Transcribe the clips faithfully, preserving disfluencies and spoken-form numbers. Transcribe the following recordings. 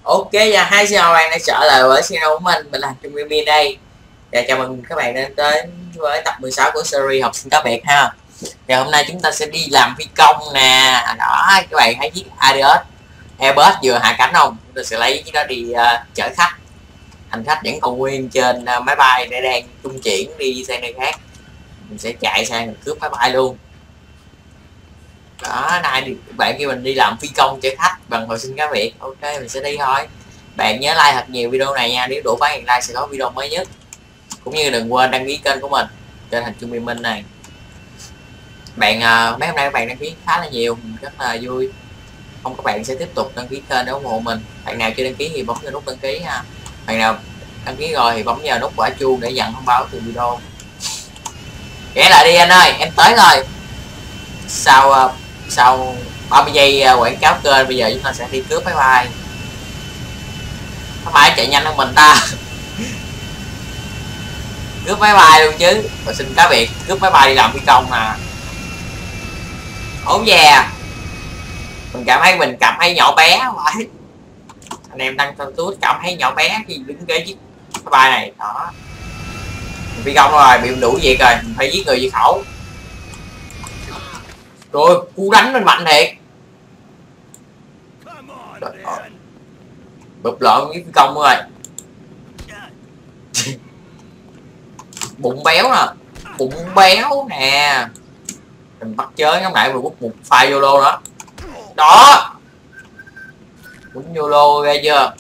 Ok và hai xin chào bạn đã trở lại với channel của mình. Mình là Trung Min đây. Và chào mừng các bạn đến tới với tập mười sáu của series học sinh cá biệt ha. Và hôm nay chúng ta sẽ đi làm phi công nè. Đó, các bạn thấy chiếc Airbus Airbus vừa hạ cánh không? Chúng ta sẽ lấy chiếc đó đi uh, chở khách. Hành khách vẫn còn nguyên trên uh, máy bay để đang trung chuyển đi sang nơi khác. Mình sẽ chạy sang mình cướp máy bay luôn. Đó, nay bạn kêu mình đi làm phi công chở khách bằng học sinh cá biệt. Ok, mình sẽ đi thôi. Bạn nhớ like thật nhiều video này nha, nếu đủ ba nghìn like sẽ có video mới nhất. Cũng như đừng quên đăng ký kênh của mình trên Thành Trung Biên Minh này. Bạn uh, mấy hôm nay các bạn đăng ký khá là nhiều, rất là vui. Không, các bạn sẽ tiếp tục đăng ký kênh để ủng hộ mình. Bạn nào chưa đăng ký thì bấm vào nút đăng ký ha. Bạn nào đăng ký rồi thì bấm vào nút quả chuông để nhận thông báo từ video. Ghé lại đi anh ơi, em tới rồi. Sau uh, sau ba mươi giây uh, quảng cáo kênh, bây giờ chúng ta sẽ đi cướp máy bay. Máy bay chạy nhanh hơn mình ta. Cướp máy bay luôn chứ, và xin cá biệt cướp máy bay đi làm phi công mà. Ốm già, mình cảm thấy mình cảm thấy nhỏ bé vậy. Anh em tăng thân tút cảm thấy nhỏ bé khi đứng kế chiếc máy bay này. Đó, phi công rồi, bị đủ việc rồi, mình phải giết người diệt khẩu. Rồi cú đánh mình mạnh thiệt. Bụp lộn với phi công rồi. Bụng béo nè, bụng béo nè. Mình bắt chới ngắm lại vừa bút một file YOLO đó. Đó, cũng YOLO ghê chưa.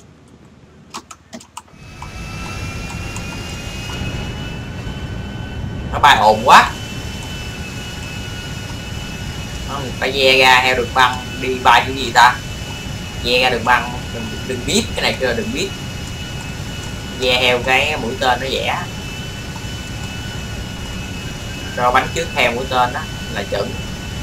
Nó bay ồn quá. Nó phải ve ra theo đường băng đi bay cái gì ta. Ve ra đường băng, đừng, đừng biết cái này kia, đừng biết ve theo cái mũi tên nó vẽ. Cho bắn trước theo mũi tên đó là chuẩn.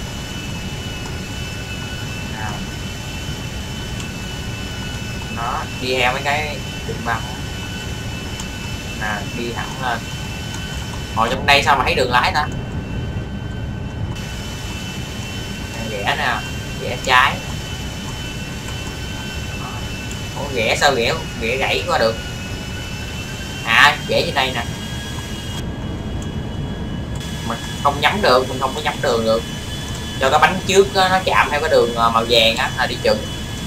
Nó đi theo mấy cái đường băng nè, đi thẳng lên. Ngồi trong đây sao mà thấy đường lái ta. Rẽ nè, rẽ trái. Ủa, rẽ sao rẽ rẽ gãy qua được. À, rẽ trên đây nè. Mình không nhắm được, mình không có nhắm đường được. Cho cái bánh trước đó, nó chạm theo cái đường màu vàng á là đi chuẩn.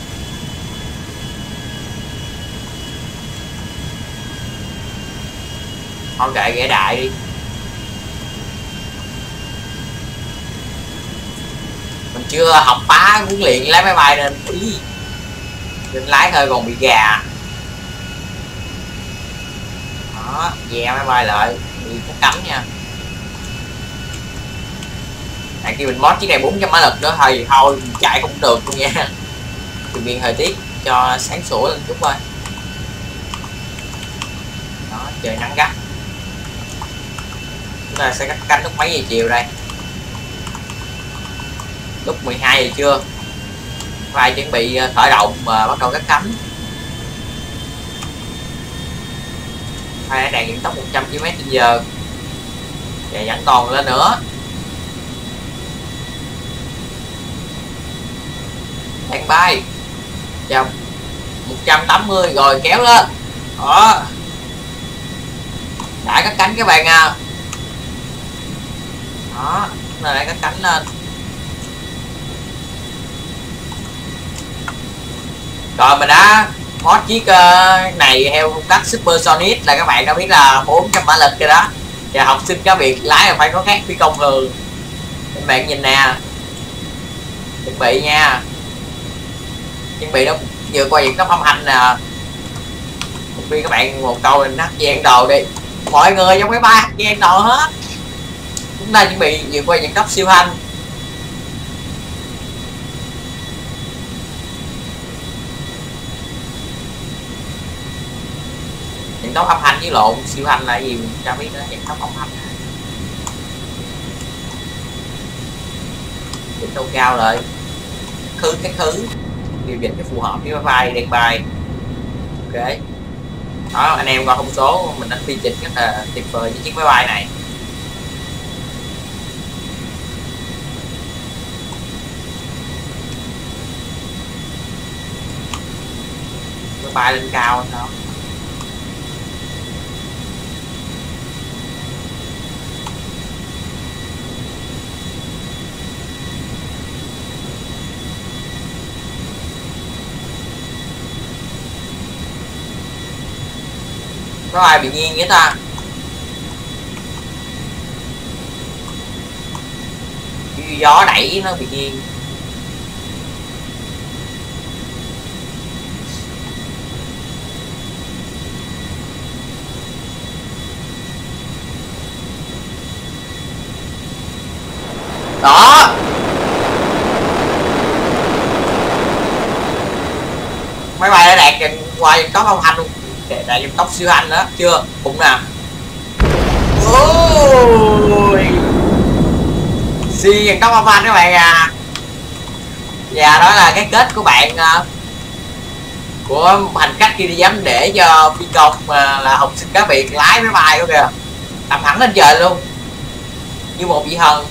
Thôi kệ, ghé đại đi. Mình chưa học phá huấn luyện lái máy bay nên ý nên lái thôi còn bị gà. Đó, ve máy bay lại đi cắt cánh nha. À, khi mình mod chiếc này bốn trăm mã lực nữa thôi thì thôi mình chạy cũng được luôn nha. Điều kiện thời tiết cho sáng sủa lên chút thôi. Đó, trời nắng gắt. Chúng ta sẽ cắt cánh lúc mấy giờ chiều đây? Lúc mười hai giờ trưa. Phải chuẩn bị khởi động và bắt đầu cắt cánh. Phải đạt vận tốc một trăm ki lô mét trên giờ. Và vẫn còn lên nữa. Đang bay. Chào một trăm tám mươi rồi kéo lên. Đó. Đã cắt cánh các bạn à. Đó, là đã cắt cánh lên. Rồi mình đã mod chiếc uh, này theo phong cách Supersonic là các bạn đã biết là bốn trăm mã lực rồi đó. Và học sinh cá biệt lái là phải có khác phi công thường. Các bạn nhìn nè. Chuẩn bị nha. Chuẩn bị đó vừa qua việc nó phong hành nè. Một khi các bạn một câu mình hát gian đồ đi. Mọi người trong máy bay hát gian đồ hết. Chúng ta chuẩn bị vượt qua những tốc siêu hành. Những tốc âm hành với lộn siêu hành là gì mình cho biết đó, những tốc âm hành. Chỉnh độ cao lại. Thứ cái thứ điều chỉnh cái phù hợp với máy bay đang bay. Ok. Đó, anh em coi thông số mình đã phi chỉnh rất là tuyệt vời với chiếc máy bay này. bay lên cao sao. Có ai bị nghiêng vậy ta? Gió đẩy nó bị nghiêng. Đó. Máy bay đã đạt gần qua dân tốc không anh luôn. Đạt dân tốc siêu anh đó chưa? Cũng nào. Ôi. Siêu dân tốc anh các bạn à. Và đó là cái kết của bạn uh, của hành khách khi đi dám để cho phi công uh, là học sinh cá biệt lái máy bay đó kìa, tầm thẳng lên trời luôn như một vị thần.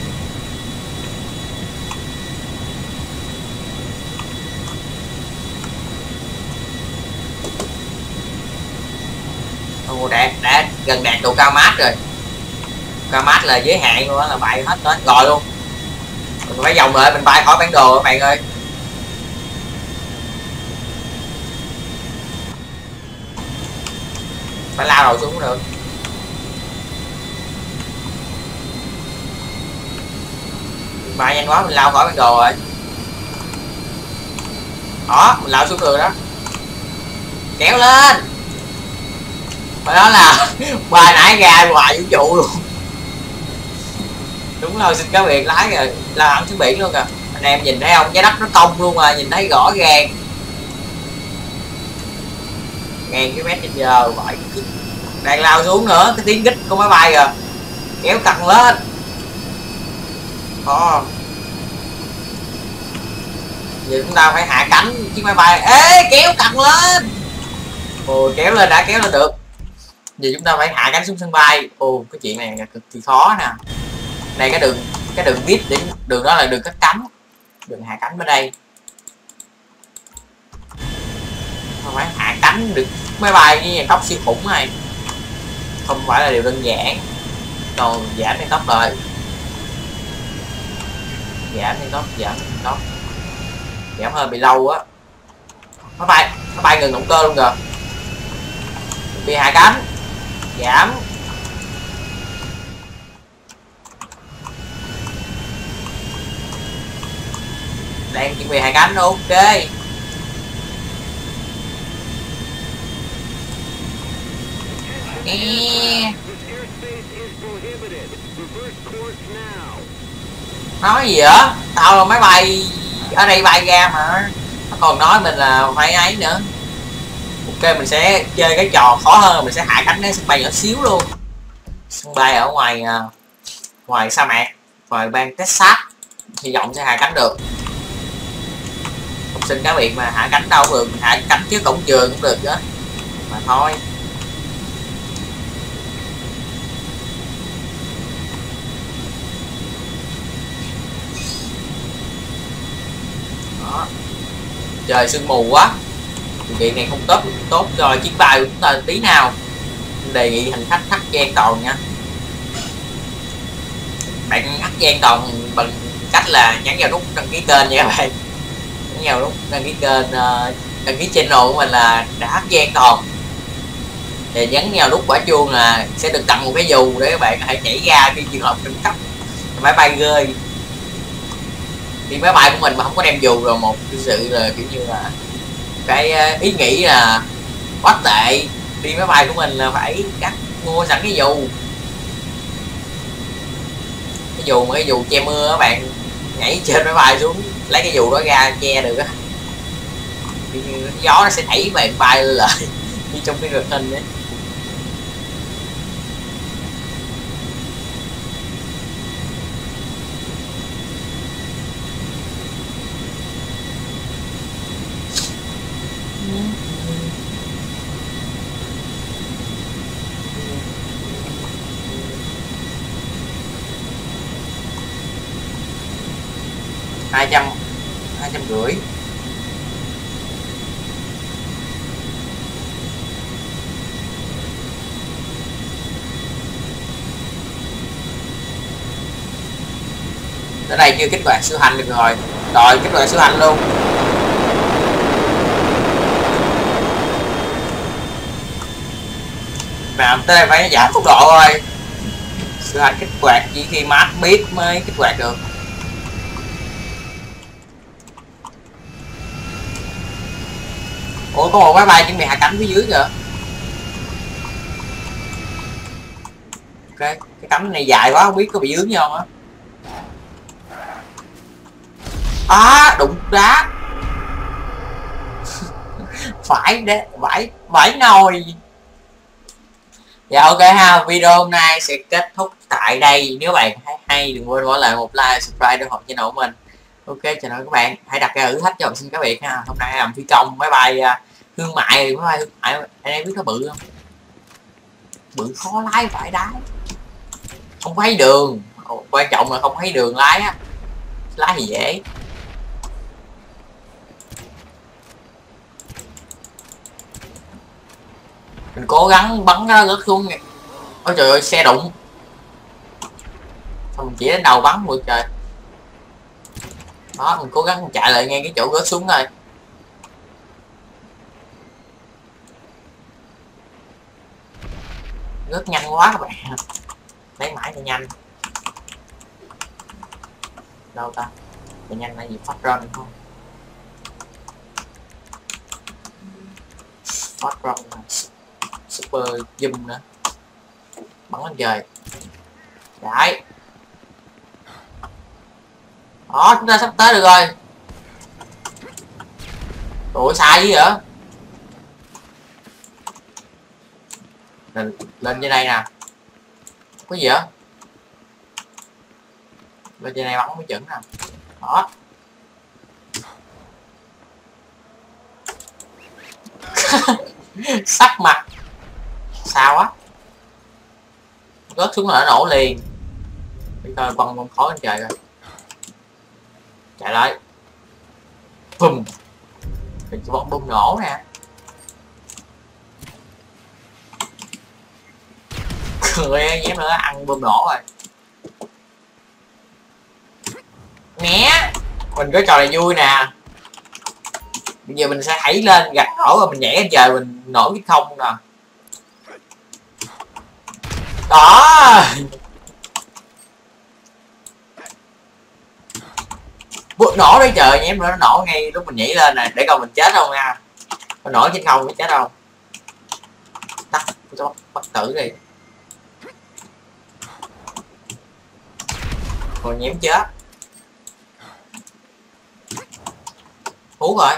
Ồ, đạt đã gần đạt độ cao mát rồi. Cao mát là giới hạn luôn đó, là bay hết tới rồi luôn. Mình phải vòng lại mình bay khỏi bản đồ các bạn ơi. Phải lao đầu xuống cũng được. Mình bay nhanh quá mình lao khỏi bản đồ rồi. Đó mình lao xuống được đó. Kéo lên. Và đó là bài nãy ra ngoài vũ trụ luôn. Đúng rồi, xin cá biệt lái rồi là hẳn xuống biển luôn kìa. Anh em nhìn thấy không, trái đất nó cong luôn mà nhìn thấy rõ ràng. Ngàn cái mét trên giờ bởi đang lao xuống nữa, cái tiếng rít của máy bay rồi. Kéo căng lên. Đó. Giờ chúng ta phải hạ cánh chiếc máy bay. Ê kéo căng lên. Ồ kéo lên đã, kéo lên được. Giờ chúng ta phải hạ cánh xuống sân bay. Ồ cái chuyện này là cực kỳ khó nè. Đây cái đường cái đường vít để đường đó là đường cất cánh, đường hạ cánh bên đây. Không phải hạ cánh được máy bay với nhà tốc siêu khủng này không phải là điều đơn giản. Còn giảm cái tốc rồi, giảm cái tốc, giảm cái tốc, giảm hơi bị lâu á. Máy bay máy bay ngừng động cơ luôn rồi. Bị hạ cánh, giảm. Đang chuẩn bị hạ cánh. Ok. Nghe. Nói gì vậy? Tao là máy bay ở đây bay ra mà. Nó còn nói mình là phải ấy nữa. Ok mình sẽ chơi cái trò khó hơn, mình sẽ hạ cánh đến sân bay nhỏ xíu luôn. Sân bay ở ngoài ngoài sa mạc, ngoài bang Texas. Hy vọng sẽ hạ cánh được. Học sinh cá biệt mà hạ cánh đâu cũng được, hạ cánh trước cổng trường cũng được đó. Mà thôi. Đó. Trời sương mù quá. Điều kiện này không tốt tốt cho chiếc bay của chúng ta tí nào. Đề nghị hành khách thắt dây an toàn nha. Bạn thắt dây an toàn bằng cách là nhấn vào nút đăng ký kênh nha các bạn. Nhấn vào nút đăng ký kênh, uh, đăng ký channel của mình là đã thắt dây an toàn. Thì nhấn vào nút quả chuông là sẽ được tặng một cái dù để các bạn có thể nhảy ra khi trường hợp khẩn cấp máy bay rơi. Thì máy bay của mình mà không có đem dù rồi một cái sự là kiểu như là cái ý nghĩ là quá tệ. Đi máy bay của mình là phải cắt mua sẵn cái dù, cái dù mà cái dù che mưa các bạn, nhảy trên máy bay xuống lấy cái dù đó ra che được á. Gió nó sẽ đẩy bạn bay lại như trong cái truyền hình đấy. hai trăm hai trăm rưỡi. Tới đây chưa kích hoạt siêu hành được rồi. Rồi kích hoạt siêu hành luôn. Mà tới đây phải giảm tốc độ rồi. Siêu hành kích hoạt chỉ khi mát biết mới kích hoạt được. Ủa có một máy bay chuẩn bị hạ cánh phía dưới kìa. Ok, cái cánh này dài quá không biết có bị dướng không á. À đụng đá. Phải đấy, phải phải nồi. Dạ ok ha, video hôm nay sẽ kết thúc tại đây. Nếu bạn thấy hay đừng quên bỏ lại một like, subscribe để ủng hộ channel của mình. Ok, chào mừng các bạn. Hãy đặt cái thử thách cho học sinh cá biệt ha. Hôm nay làm phi công máy bay uh, thương mại, máy bay thương mại anh em biết nó bự không? Bự khó lái phải đá. Không thấy đường. Ồ, quan trọng là không thấy đường lái á. Lái thì dễ. Mình cố gắng bắn cái đó rớt xuống nha. Ôi trời ơi, xe đụng. Xong mình chỉ đến đầu bắn được trời. Đó, mình cố gắng chạy lại ngay cái chỗ rớt xuống thôi. Rớt nhanh quá các bạn. Lấy mãi cho nhanh. Đâu ta? Cho nhanh là gì, phát run không? Phát run super zoom nữa. Bắn lên trời. Đấy. Đó, chúng ta sắp tới được rồi. Ủa sai gì vậy? Lên, lên trên đây nè. Có gì vậy? Lên trên đây bắn mới chuẩn nè. Đó. Sắc mặt. Sao á? Rớt xuống là nó nổ liền. Bây giờ quăng con khói lên trời rồi. Chạy lại. Bùm. Mình chỉ bom bom nổ nè. Cười dám nữa ăn bom nổ rồi. Né. Mình có trò này vui nè. Bây giờ mình sẽ thảy lên gạch nổ rồi mình nhảy lên trời mình nổ cái không nè. Đó. Bút nổ đấy trời, nhém nữa nó nổ ngay lúc mình nhảy lên nè, để coi mình chết không nha. Nó nổ trên không, nó chết không. Tắt cho bắt tử đi. Còn nhém chết. Hú rồi.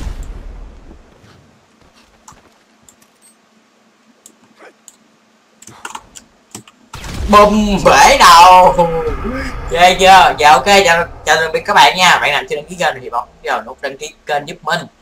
Bùm bể đầu. Ghê chưa? Dạ ok, chào chào tạm biệt các bạn nha. Bạn nào chưa đăng ký kênh thì bấm giờ nút đăng ký kênh giúp mình.